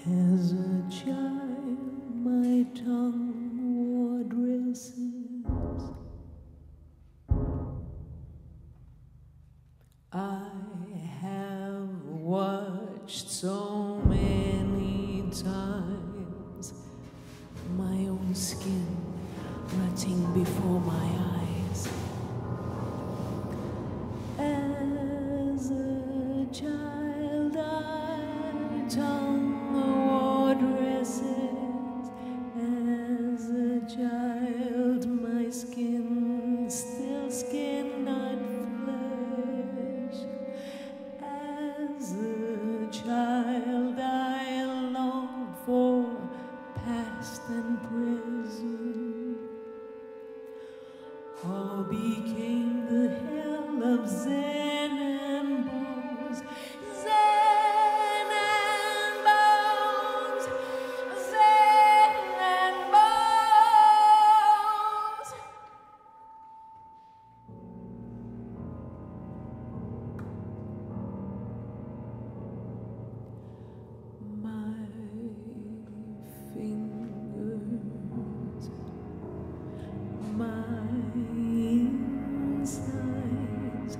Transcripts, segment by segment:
As a child, my tongue wore dresses. I have watched so many times my own skin rotting before my eyes. As a child, I tongue wore dresses. As a child, my skin still skin, not flesh. As a child, I longed for past and present. All became the hell of Zen and bones. Zen and bones. Zen and bones. My fingers, my insides,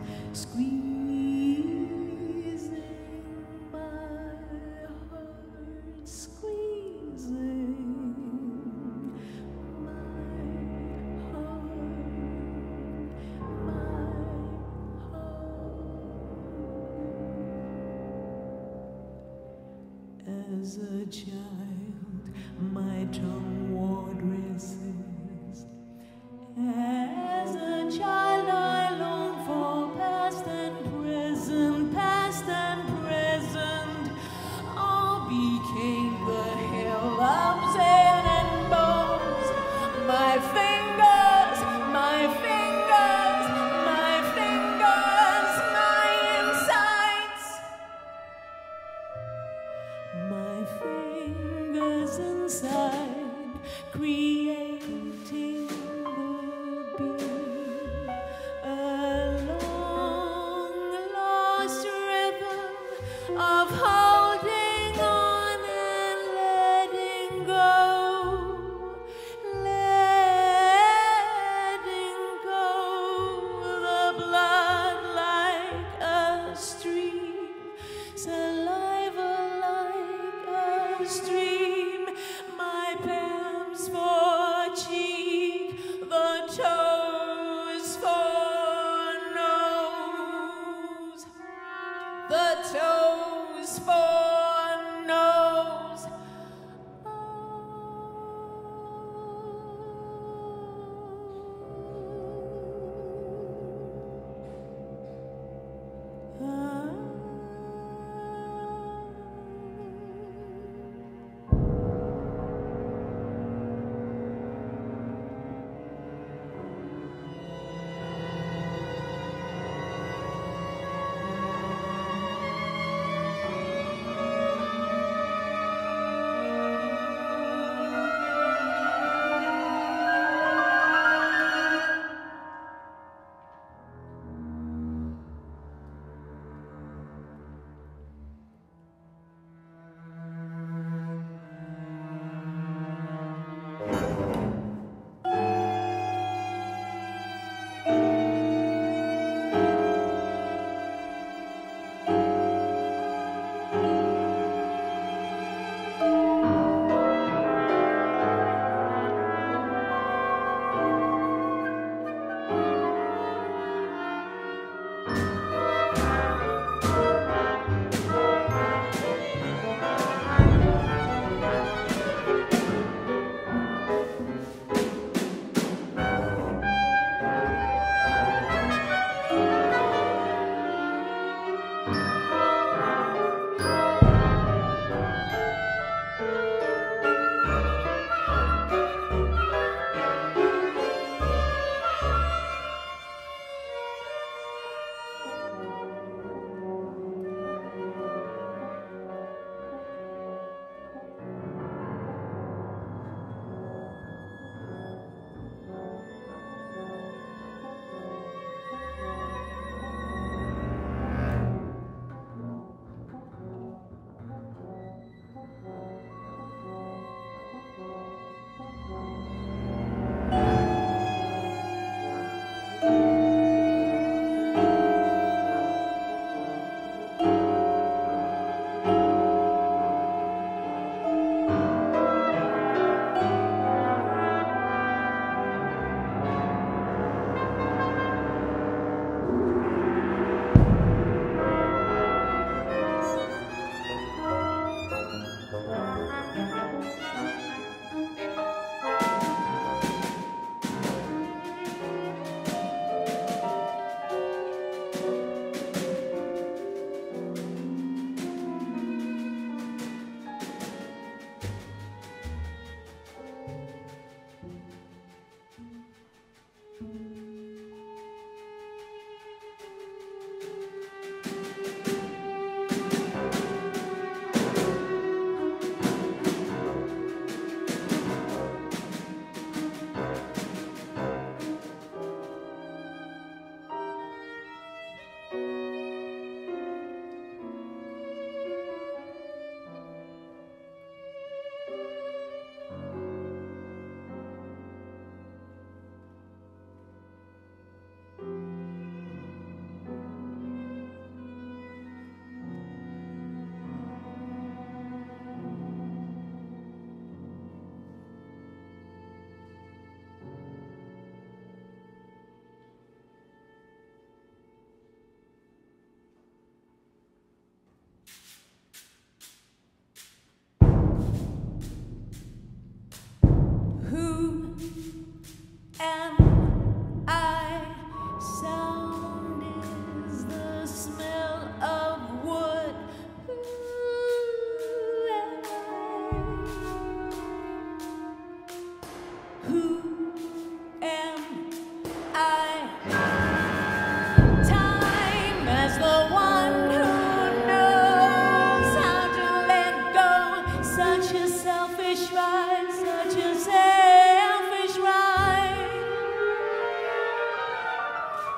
squeezing my heart, squeezing my heart. As a child, my tongue wore dresses. As a child, I longed for past and present, past and present. All became the hell of Zen and bones. My fingers, my fingers, my fingers, my insides. My fingers inside create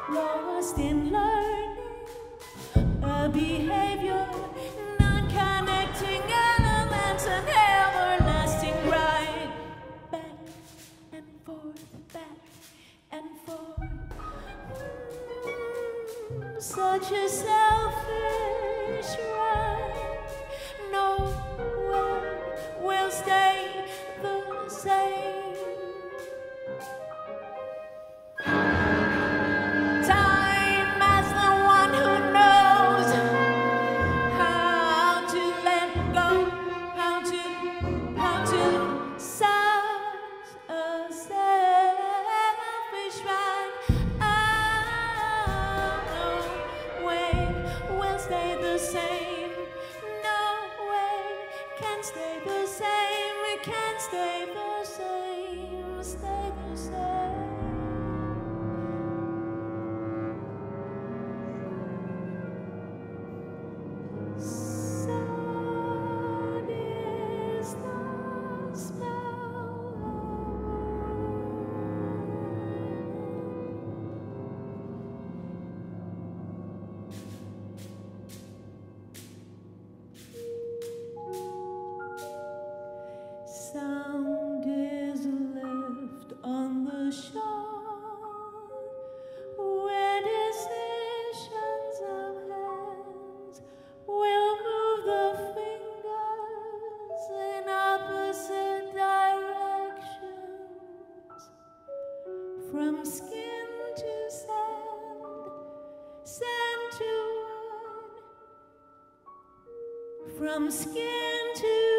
lost in learning, a behavior, non-connecting elements, an everlasting right, back and forth, back and forth. Such a selfish right, nowhere will stay the same. Time as the one who knows how to let go, how to size a selfish right. No way will stay the same. No way can stay the same. It can't stay the same. Stay the same. Sad is the smell of sound is left on the shore where decisions of hands will move the fingers in opposite directions, from skin to sand, sand to wood, from skin to